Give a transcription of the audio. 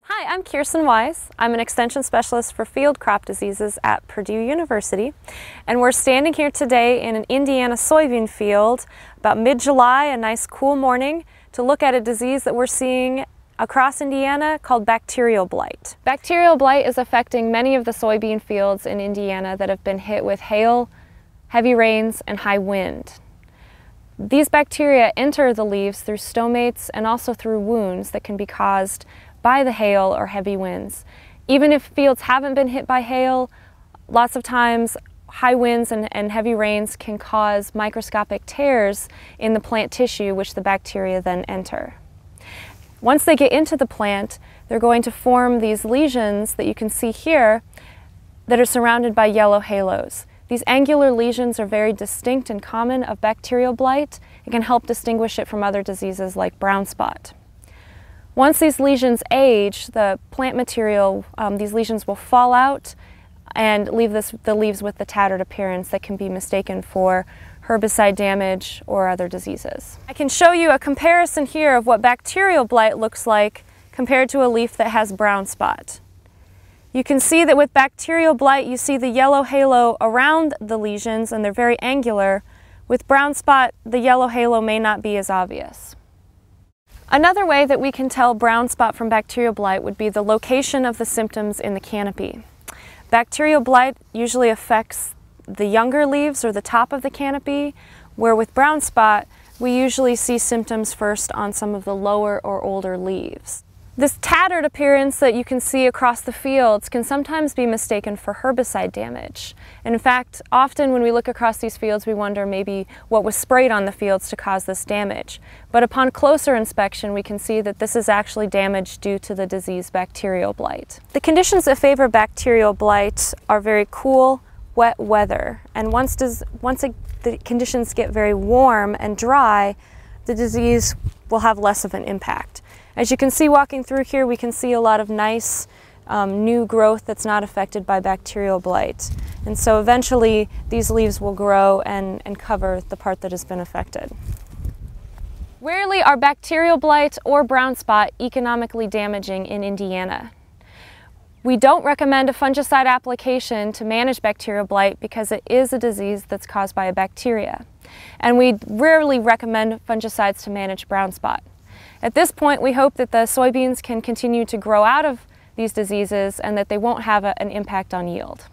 Hi, I'm Kiersten Wise. I'm an extension specialist for field crop diseases at Purdue University, and we're standing here today in an Indiana soybean field about mid-July, a nice cool morning, to look at a disease that we're seeing across Indiana called bacterial blight. Bacterial blight is affecting many of the soybean fields in Indiana that have been hit with hail, heavy rains, and high wind. These bacteria enter the leaves through stomates and also through wounds that can be caused by the hail or heavy winds. Even if fields haven't been hit by hail, lots of times high winds and heavy rains can cause microscopic tears in the plant tissue, which the bacteria then enter. Once they get into the plant, they're going to form these lesions that you can see here that are surrounded by yellow halos. These angular lesions are very distinct and common of bacterial blight. It can help distinguish it from other diseases like brown spot. Once these lesions age, the plant material, these lesions will fall out and leave the leaves with the tattered appearance that can be mistaken for herbicide damage or other diseases. I can show you a comparison here of what bacterial blight looks like compared to a leaf that has brown spot. You can see that with bacterial blight you see the yellow halo around the lesions and they're very angular. With brown spot, the yellow halo may not be as obvious. Another way that we can tell brown spot from bacterial blight would be the location of the symptoms in the canopy. Bacterial blight usually affects the younger leaves or the top of the canopy, where with brown spot we usually see symptoms first on some of the lower or older leaves. This tattered appearance that you can see across the fields can sometimes be mistaken for herbicide damage. And in fact, often when we look across these fields, we wonder maybe what was sprayed on the fields to cause this damage. But upon closer inspection, we can see that this is actually damage due to the disease bacterial blight. The conditions that favor bacterial blight are very cool, wet weather. And once the conditions get very warm and dry, the disease will have less of an impact. As you can see walking through here, we can see a lot of nice new growth that's not affected by bacterial blight. And so eventually these leaves will grow and cover the part that has been affected. Rarely are bacterial blight or brown spot economically damaging in Indiana. We don't recommend a fungicide application to manage bacterial blight because it is a disease that's caused by a bacteria. And we rarely recommend fungicides to manage brown spot. At this point, we hope that the soybeans can continue to grow out of these diseases and that they won't have an impact on yield.